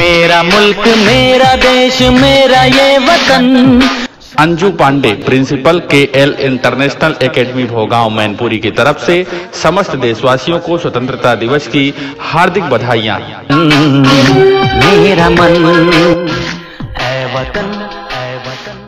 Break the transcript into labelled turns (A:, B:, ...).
A: मेरा मुल्क मेरा देश मेरा ये वतन।
B: Anju Pandey, principal KL international academy Bhogaon Mainpuri की तरफ से समस्त देशवासियों को स्वतंत्रता दिवस की हार्दिक बधाइयां।
A: मेरा मन है वतन है वतन।